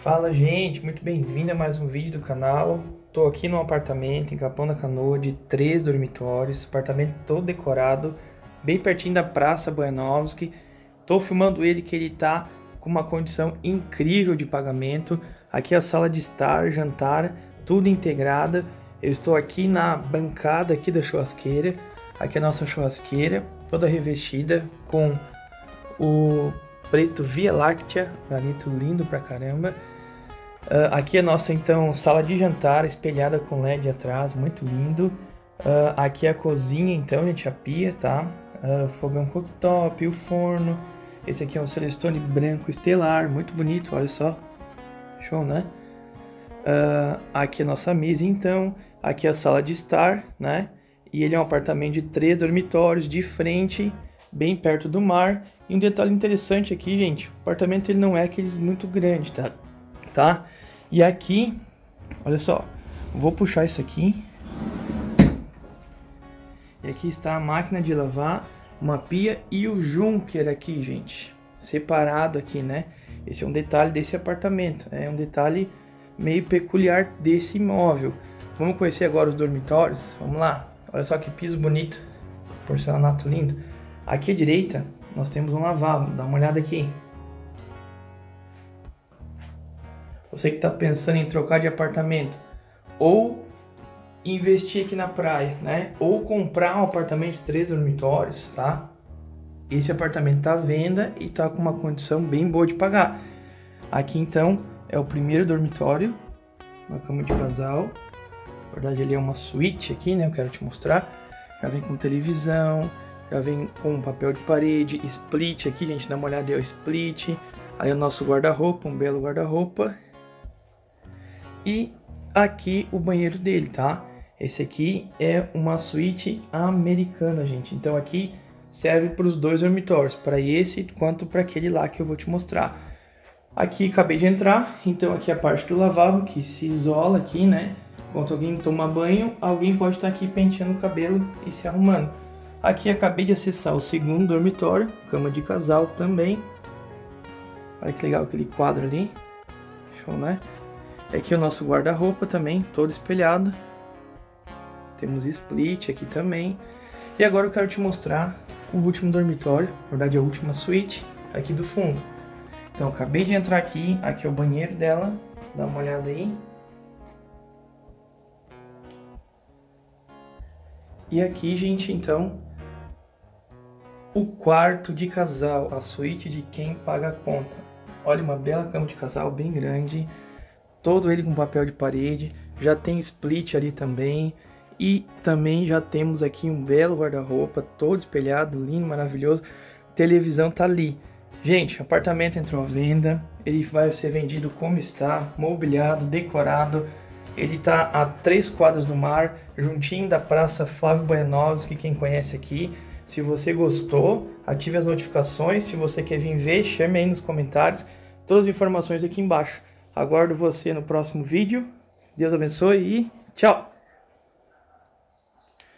Fala, gente, muito bem-vindo a mais um vídeo do canal. Tô aqui num apartamento em Capão da Canoa de 3 dormitórios, apartamento todo decorado, bem pertinho da Praça Buenovski. Tô filmando ele que ele tá com uma condição incrível de pagamento. Aqui é a sala de estar, jantar, tudo integrado. Eu estou aqui na bancada aqui da churrasqueira. Aqui é a nossa churrasqueira, toda revestida com o preto Via Láctea, granito lindo pra caramba. Aqui é a nossa então sala de jantar espelhada com LED atrás, muito lindo. Aqui é a cozinha então, gente, a pia, tá? Fogão cooktop, o forno. Esse aqui é um Celestone branco estelar, muito bonito, olha só. Show, né? Aqui é a nossa mesa então. Aqui é a sala de estar, né? E ele é um apartamento de 3 dormitórios, de frente, bem perto do mar. E um detalhe interessante aqui, gente, o apartamento ele não é aqueles muito grande, tá? E aqui, olha só, vou puxar isso aqui. E aqui está a máquina de lavar, uma pia e o Junker aqui, gente, separado aqui, né? Esse é um detalhe desse apartamento, é um detalhe meio peculiar desse imóvel. Vamos conhecer agora os dormitórios? Vamos lá, olha só que piso bonito, porcelanato lindo. Aqui à direita nós temos um lavabo, dá uma olhada aqui. Você que está pensando em trocar de apartamento ou investir aqui na praia, né? Ou comprar um apartamento de 3 dormitórios, tá? Esse apartamento está à venda e está com uma condição bem boa de pagar. Aqui então é o primeiro dormitório, uma cama de casal. Na verdade ele é uma suíte aqui, né? Eu quero te mostrar. Já vem com televisão, já vem com papel de parede, split aqui, gente, dá uma olhada, é o split. Aí o nosso guarda-roupa, um belo guarda-roupa. E aqui o banheiro dele, tá? Esse aqui é uma suíte americana, gente. Então aqui serve para os 2 dormitórios, para esse quanto para aquele lá que eu vou te mostrar. Aqui acabei de entrar, então aqui é a parte do lavabo que se isola aqui, né? Enquanto alguém toma banho, alguém pode estar aqui penteando o cabelo e se arrumando. Aqui acabei de acessar o segundo dormitório, cama de casal também. Olha que legal aquele quadro ali. Show, né? Aqui é o nosso guarda-roupa também, todo espelhado. Temos split aqui também. E agora eu quero te mostrar o último dormitório, na verdade a última suíte, aqui do fundo. Então, acabei de entrar aqui, aqui é o banheiro dela, dá uma olhada aí. E aqui, gente, então, o quarto de casal, a suíte de quem paga a conta. Olha, uma bela cama de casal, bem grande. Todo ele com papel de parede, já tem split ali também. E também já temos aqui um belo guarda-roupa, todo espelhado, lindo, maravilhoso. Televisão tá ali. Gente, o apartamento entrou à venda, ele vai ser vendido como está, mobiliado, decorado. Ele tá a 3 quadras do mar, juntinho da Praça Flávio Buenovski, quem conhece aqui. Se você gostou, ative as notificações. Se você quer vir ver, chame aí nos comentários. Todas as informações aqui embaixo. Aguardo você no próximo vídeo. Deus abençoe e tchau!